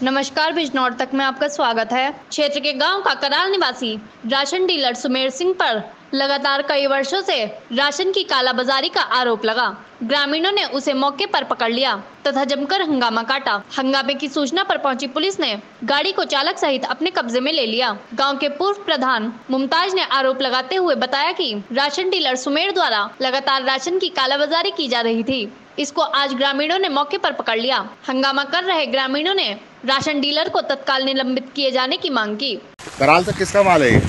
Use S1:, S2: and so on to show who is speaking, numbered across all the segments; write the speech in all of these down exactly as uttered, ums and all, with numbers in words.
S1: नमस्कार, बिजनौर तक में आपका स्वागत है। क्षेत्र के गांव का कराल निवासी राशन डीलर सुमेर सिंह पर लगातार कई वर्षों से राशन की कालाबाजारी का आरोप लगा। ग्रामीणों ने उसे मौके पर पकड़ लिया तथा जमकर हंगामा काटा। हंगामे की सूचना पर पहुंची पुलिस ने गाड़ी को चालक सहित अपने कब्जे में ले लिया। गांव के पूर्व प्रधान मुमताज ने आरोप लगाते हुए बताया कि राशन डीलर सुमेर द्वारा लगातार राशन की कालाबाजारी की जा रही थी। इसको आज ग्रामीणों ने मौके पर पकड़ लिया। हंगामा कर रहे ग्रामीणों ने राशन डीलर को तत्काल निलंबित किए जाने की मांग की।
S2: कराल से किसका माल है ये?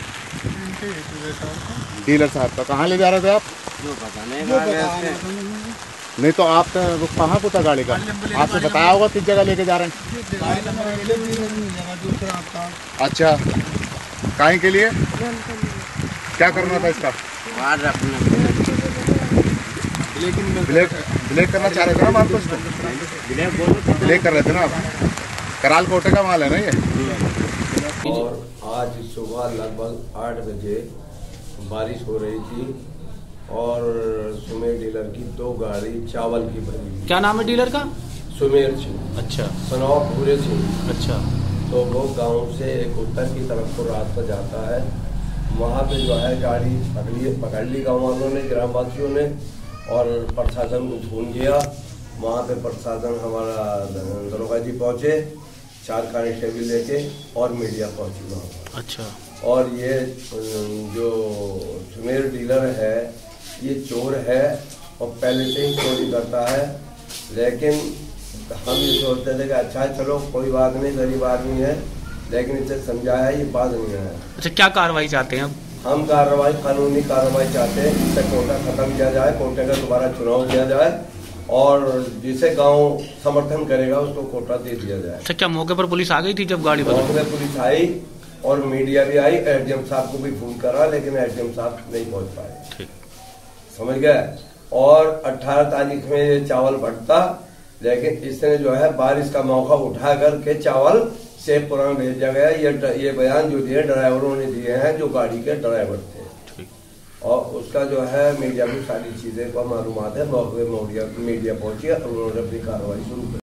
S2: डीलर साहब का। कहाँ ले जा रहे थे आप?
S3: जो पता नहीं, जो पता
S2: नहीं तो आप तो कहाँ को था गाड़ी का? आपने बताया होगा किस जगह लेके जा रहे हैं। अच्छा, काहे के लिए क्या करना था इसका? ब्लैक ब्लैक करना चाह रहे थे ना माल को? इसको ब्लैक कर रहे थे ना आप? कराल कोटे का माल है ना ये?
S3: और आज सुबह लगभग आठ बजे बारिश हो रही थी और सुमेर डीलर की दो गाड़ी चावल की भरी।
S4: क्या नाम है डीलर का?
S3: सुमेर सिंह।
S4: अच्छा।
S3: सनौर भूरे सिंह।
S4: अच्छा।
S3: तो वो गांव से एक उत्तर की तरफ को रास्ता जाता है, वहाँ पे जो है गाड़ी पकड़ी पकड़ ली गाँव वालों ने, ग्रामवासियों ने, और प्रशासन को फोन किया। वहाँ पे प्रशासन हमारा दरोगा जी पहुँचे, चार कांस्टेबल लेके, और मीडिया पहुँची वहाँ पर।
S4: अच्छा।
S3: और ये जो सुमेर डीलर है ये चोर है और पहले से ही चोरी करता है, लेकिन हम ये सोचते थे कि अच्छा चलो कोई बात नहीं, गरीब आदमी है, लेकिन इसे समझाया ये बात नहीं है।
S4: अच्छा, क्या कार्रवाई चाहते हैं अब?
S3: हम कार्रवाई कानूनी कार्रवाई चाहते हैं, इससे कोटा खत्म किया जाए, कोटे का दोबारा चुनाव किया जाए और जिसे गांव समर्थन करेगा उसको कोटा दे दिया जाए।
S4: अच्छा, क्या मौके पर पुलिस आ गई थी जब गाड़ी
S3: मौके पर पुलिस आई और मीडिया भी आई, एसडीएम साहब को भी फोन करा, लेकिन एसडीएम साहब नहीं पहुंच पाए।
S4: ठीक,
S3: समझ गए। और अठारह तारीख में ये चावल बढ़ता, लेकिन इसने जो है बारिश का मौका उठा करके चावल शेखपुरा में भेजा गया। ये ये बयान जो दिए ड्राइवरों ने दिए हैं, जो गाड़ी के ड्राइवर थे, और उसका जो है मीडिया में सारी चीजें का मालूमात है। मौके मीडिया मीडिया पहुंची और उन्होंने अपनी कार्रवाई शुरू कर